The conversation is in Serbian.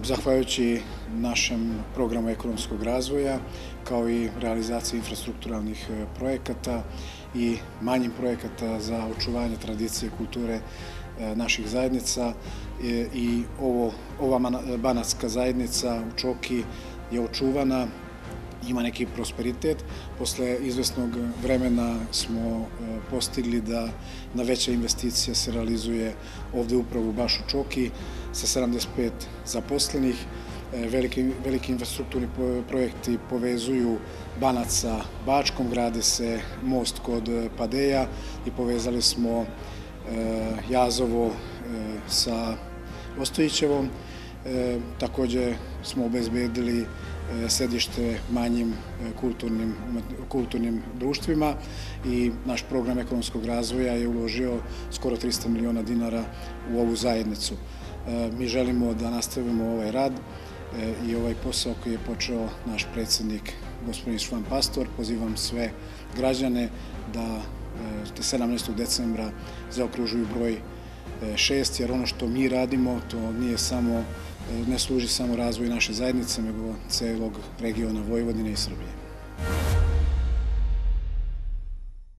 Zahvaljujući našem programu ekonomskog razvoja, kao i realizaciji infrastrukturalnih projekata i manjim projekata za očuvanje tradicije i kulture naših zajednica, i ova banatska zajednica u Čoki je očuvana, ima neki prosperitet. Posle izvesnog vremena smo postigli da veća investicija se realizuje ovde upravo baš u Čoki sa 75 zaposlenih. Veliki infrastrukturni projekti povezuju Banat sa Bačkom, gradi se most kod Padeja i povezali smo Jazovo sa Ostojićevom. Takođe smo obezbedili sedište manjim kulturnim društvima i naš program ekonomskog razvoja je uložio skoro 300 miliona dinara u ovu zajednicu. Mi želimo da nastavimo ovaj rad i ovaj posao koji je počeo naš predsednik gospodin Švan Pastor. Pozivam sve građane da 17. decembra zaokružuju broj 6, jer ono što mi radimo, to ne služi samo razvoju naše zajednice, nego celog regiona Vojvodine i Srbije.